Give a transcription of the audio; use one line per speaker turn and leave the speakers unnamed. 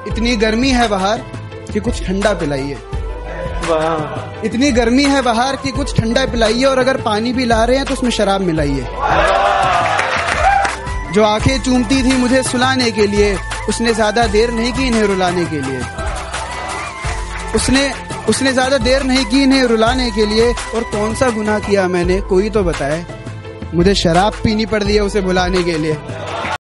इतनी गर्मी है बाहर कि कुछ ठंडा पिलाइए।
वाह।
इतनी गर्मी है बाहर कि कुछ ठंडा पिलाइए, और अगर पानी भी ला रहे हैं तो उसमें शराब मिलाइए। जो आंखें चूमती थी मुझे सुलाने के लिए, उसने ज्यादा देर नहीं की इन्हें रुलाने के लिए। उसने ज्यादा देर नहीं की इन्हें रुलाने के लिए। और कौन सा गुनाह किया मैंने, कोई तो बताए। मुझे शराब पीनी पड़ रही है उसे बुलाने के लिए।